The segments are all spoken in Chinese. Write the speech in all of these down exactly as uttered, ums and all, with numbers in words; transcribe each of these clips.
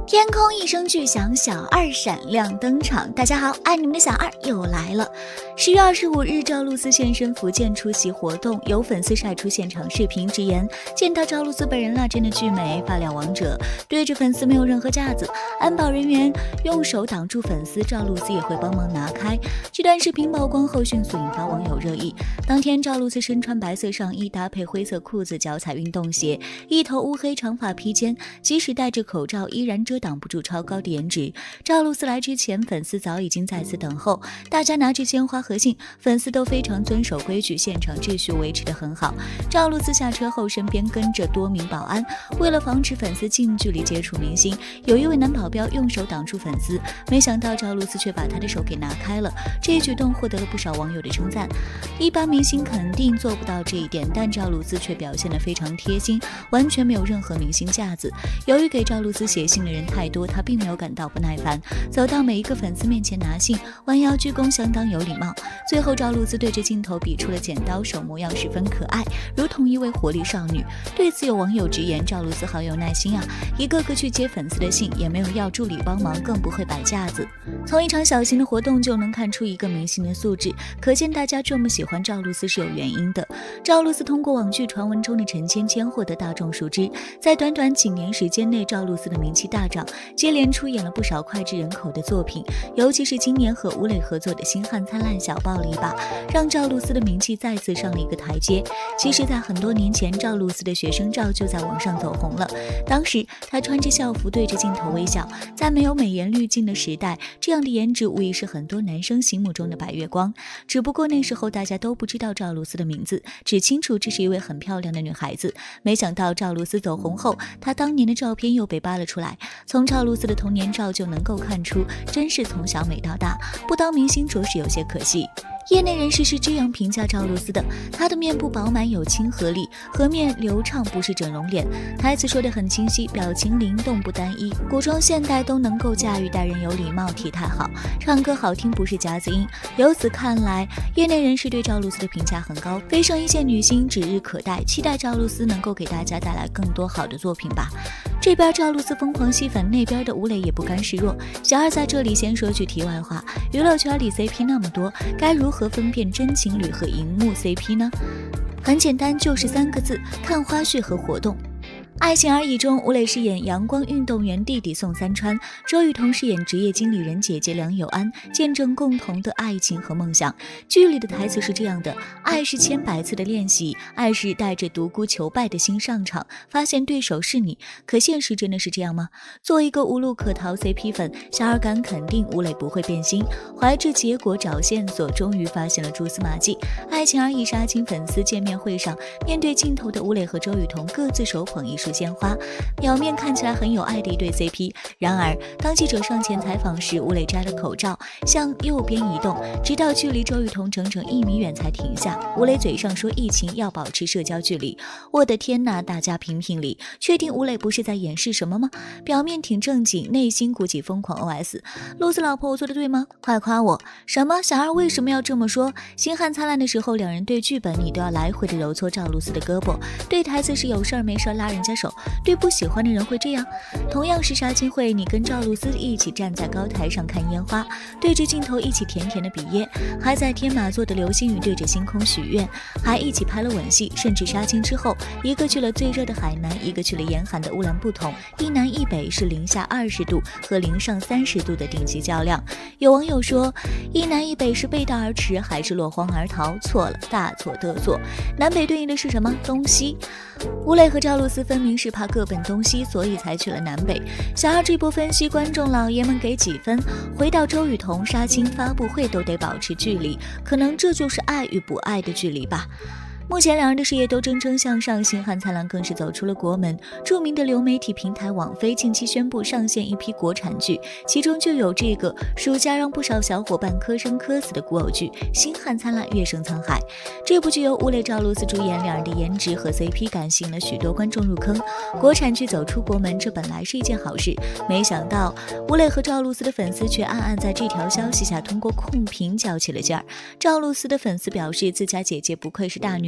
天空一声巨响，小二闪亮登场。大家好，爱你们的小二又来了。十月二十五日，赵露思现身福建出席活动，有粉丝晒出现场视频，直言见到赵露思本人了，真的巨美，发量王者，对着粉丝没有任何架子，安保人员用手挡住粉丝，赵露思也会帮忙拿开。这段视频曝光后，迅速引发网友热议。当天，赵露思身穿白色上衣，搭配灰色裤子，脚踩运动鞋，一头乌黑长发披肩，即使戴着口罩，依然遮挡不住超高的颜值。赵露思来之前，粉丝早已经在此等候，大家拿着鲜花合影，粉丝都非常遵守规矩，现场秩序维持得很好。赵露思下车后，身边跟着多名保安，为了防止粉丝近距离接触明星，有一位男保镖用手挡住粉丝，没想到赵露思却把他的手给拿开了，这一举动获得了不少网友的称赞。一般明星肯定做不到这一点，但赵露思却表现得非常贴心，完全没有任何明星架子。由于给赵露思写信的人太多，他并没有感到不耐烦，走到每一个粉丝面前拿信，弯腰鞠躬，相当有礼貌。最后赵露思对着镜头比出了剪刀手，模样十分可爱，如同一位活力少女。对此有网友直言，赵露思好有耐心啊，一个个去接粉丝的信，也没有要助理帮忙，更不会摆架子。从一场小型的活动就能看出一个明星的素质，可见大家这么喜欢赵露思是有原因的。赵露思通过网剧传闻中的陈芊芊获得大众熟知，在短短几年时间内，赵露思的名气大涨，接连出演了不少脍炙人口的作品，尤其是今年和吴磊合作的《星汉灿烂》小爆了一把，让赵露思的名气再次上了一个台阶。其实在很多年前，赵露思的学生照就在网上走红了，当时她穿着校服对着镜头微笑，在没有美颜滤镜的时代，这样的颜值无疑是很多男生心目中的白月光。只不过那时候大家都不知道赵露思的名字，只清楚这是一位很漂亮的女孩子。没想到赵露思走红后，她当年的照片又被扒了出来，从赵露思的童年照就能够看出，真是从小美到大，不当明星着实有些可惜。业内人士是这样评价赵露思的，她的面部饱满有亲和力，颌面流畅，不是整容脸，台词说得很清晰，表情灵动不单一，古装现代都能够驾驭，待人有礼貌，体态好，唱歌好听，不是夹子音。由此看来，业内人士对赵露思的评价很高，飞升一线女星指日可待，期待赵露思能够给大家带来更多好的作品吧。这边赵露思疯狂吸粉，那边的吴磊也不甘示弱。小二在这里先说句题外话，娱乐圈里 C P 那么多，该如何分辨真情侣和荧幕 C P 呢？很简单，就是三个字：看花絮和活动。爱情而已中，吴磊饰演阳光运动员弟弟宋三川，周雨彤饰演职业经理人姐姐梁友安，见证共同的爱情和梦想。剧里的台词是这样的：爱是千百次的练习，爱是带着独孤求败的心上场，发现对手是你。可现实真的是这样吗？做一个无路可逃 C P 粉，小二敢肯定吴磊不会变心，怀着结果找线索，终于发现了蛛丝马迹。爱情而已杀青粉丝见面会上，面对镜头的吴磊和周雨彤各自手捧一束鲜花，表面看起来很有爱的一对 C P。 然而当记者上前采访时，吴磊摘了口罩，向右边移动，直到距离周雨彤整整一米远才停下。吴磊嘴上说疫情要保持社交距离，我的天哪，大家评评理，确定吴磊不是在掩饰什么吗？表面挺正经，内心鼓起疯狂 O S， 露丝老婆我做的对吗？快夸我。什么？小二为什么要这么说？星汉灿烂的时候，两人对剧本你都要来回的揉搓赵露思的胳膊，对台词是有事儿没事儿拉人家手，对不喜欢的人会这样。同样是杀青会，你跟赵露思一起站在高台上看烟花，对着镜头一起甜甜的比耶，还在天马座的流星雨对着星空许愿，还一起拍了吻戏，甚至杀青之后，一个去了最热的海南，一个去了严寒的乌兰布统，一南一北是零下二十度和零上三十度的顶级较量。有网友说，一南一北是背道而驰还是落荒而逃？错了，大错特错。南北对应的是什么？东西。吴磊和赵露思分明是怕各奔东西，所以才去了南北。小二这波分析，观众老爷们给几分？回到周雨彤杀青发布会都得保持距离，可能这就是爱与不爱的距离吧。目前两人的事业都蒸蒸向上，星汉灿烂更是走出了国门。著名的流媒体平台网飞近期宣布上线一批国产剧，其中就有这个暑假让不少小伙伴磕生磕死的古偶剧《星汉灿烂，乐声沧海》。这部剧由吴磊、赵露思主演，两人的颜值和 C P 感吸引了许多观众入坑。国产剧走出国门，这本来是一件好事，没想到吴磊和赵露思的粉丝却暗暗在这条消息下通过控评较起了劲儿。赵露思的粉丝表示，自家姐姐不愧是大女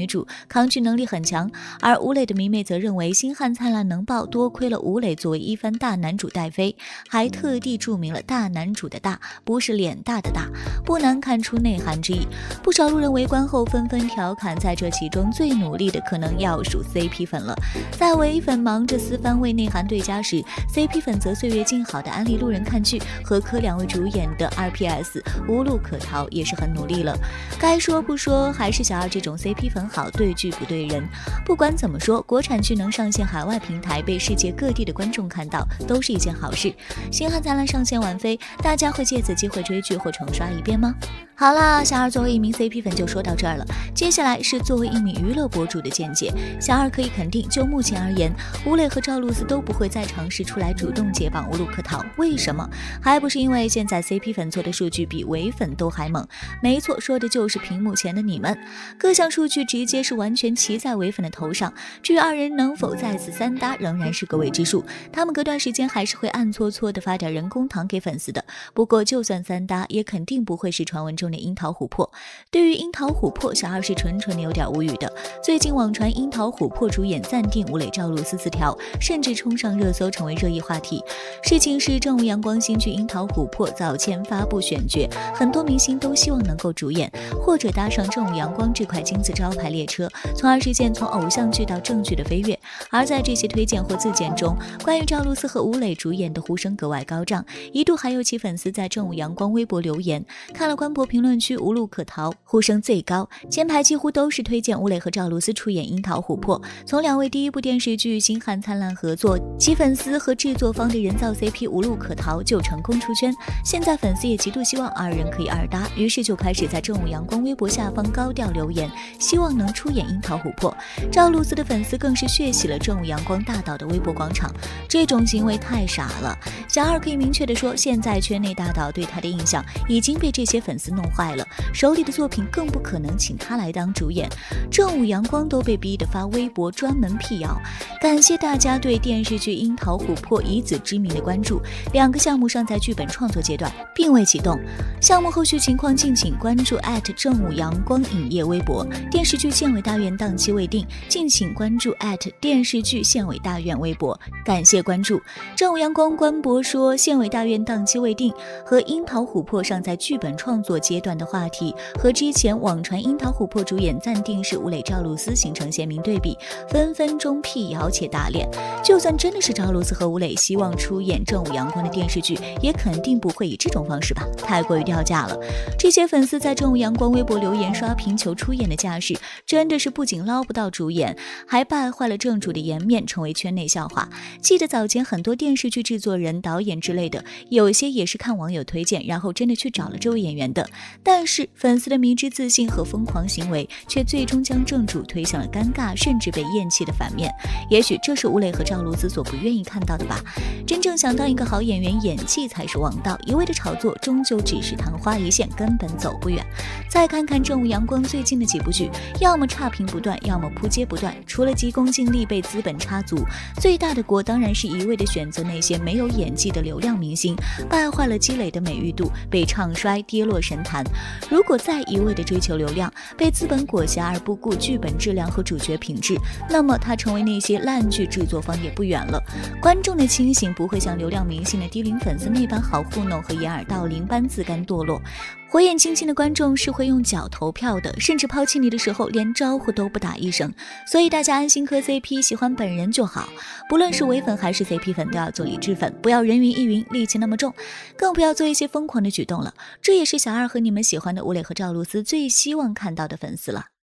主，抗拒能力很强。而吴磊的迷妹则认为星汉灿烂能爆，多亏了吴磊作为一番大男主带飞，还特地注明了大男主的大，不是脸大的大，不难看出内涵之意。不少路人围观后纷纷调侃，在这其中最努力的可能要数 C P 粉了。在唯粉忙着撕番为内涵对家时， C P 粉则岁月静好的安利路人看剧，和柯两位主演的 R P S 无路可逃也是很努力了。该说不说，还是小二这种 C P 粉好，对剧不对人。不管怎么说，国产剧能上线海外平台，被世界各地的观众看到，都是一件好事。星汉灿烂上线晚飞，大家会借此机会追剧或重刷一遍吗？好啦，小二作为一名 C P 粉就说到这儿了，接下来是作为一名娱乐博主的见解。小二可以肯定，就目前而言，吴磊和赵露思都不会再尝试出来主动解绑无路可逃。为什么？还不是因为现在 C P 粉做的数据比唯粉都还猛。没错，说的就是屏幕前的你们，各项数据直接是完全骑在唯粉的头上。至于二人能否再次三搭，仍然是个未知数。他们隔段时间还是会暗搓搓的发点人工糖给粉丝的。不过就算三搭，也肯定不会是传闻中的樱桃琥珀。对于樱桃琥珀，小二是纯纯的有点无语的。最近网传樱桃琥珀主演暂定吴磊赵露思字条，甚至冲上热搜成为热议话题。事情是正午阳光新剧樱桃琥珀早前发布选角，很多明星都希望能够主演或者搭上正午阳光这块金字招牌列车，从而实现从偶像剧到正剧的飞跃。而在这些推荐或自荐中，关于赵露思和吴磊主演的呼声格外高涨，一度还有其粉丝在正午阳光微博留言，看了官博评论区无路可逃，呼声最高，前排几乎都是推荐吴磊和赵露思出演樱桃琥珀。从两位第一部电视剧星汉灿烂合作，其粉丝和制作方的人造 C P 无路可逃就成功出圈，现在粉丝也极度希望二人可以二搭，于是就开始在正午阳光微博下方高调留言，希望能出演樱桃琥珀。赵露思的粉丝更是血洗了正午阳光大导的微博广场，这种行为太傻了。小二可以明确的说，现在圈内大导对他的印象已经被这些粉丝弄坏了，手里的作品更不可能请他来当主演。正午阳光都被逼得发微博专门辟谣。感谢大家对电视剧樱桃琥珀以子之名的关注，两个项目尚在剧本创作阶段，并未启动，项目后续情况敬请关注正午阳光影业微博。电视剧县委大院档期未定，敬请关注电视剧县委大院微博。感谢关注。正午阳光官博说，县委大院档期未定和樱桃琥珀尚在剧本创作阶段的话题，和之前网传樱桃琥珀主演暂定是吴磊赵露思形成鲜明对比，分分钟辟谣且打脸。就算真的是赵露思和吴磊希望出演正午阳光的电视剧，也肯定不会以这种方式吧，太过于掉价了。这些粉丝在正午阳光微博留言刷屏求出演的架势，真的是不仅捞不到主演，还败坏了正主的颜面，成为圈内笑话。记得早前很多电视剧制作人、导演之类的，有些也是看网友推荐，然后真的去找了这位演员的。但是粉丝的迷之自信和疯狂行为，却最终将正主推向了尴尬甚至被厌弃的反面。也许这是吴磊和赵露思所不愿意看到的吧。真正想当一个好演员，演技才是王道，一味的炒作终究只是昙花一现，根本走不远。再看看正午阳光最近的几部剧，要么差评不断，要么扑街不断，除了急功近利被资本插足，最大的锅当然是一味的选择那些没有演技的流量明星，败坏了积累的美誉度，被唱衰，跌落神坛。如果再一味的追求流量，被资本裹挟而不顾剧本质量和主角品质，那么他成为那些烂剧制作方也不远了。观众的清醒不会像流量明星的低龄粉丝那般好糊弄和掩耳盗铃般自甘堕落。火眼金睛的观众是会用脚投票的，甚至抛弃你的时候连招呼都不打一声。所以大家安心磕 C P， 喜欢本人就好。不论是唯粉还是 C P 粉，都要做理智粉，不要人云亦云，戾气那么重，更不要做一些疯狂的举动了。这也是小二和你们喜欢的吴磊和赵露思最希望看到的粉丝了。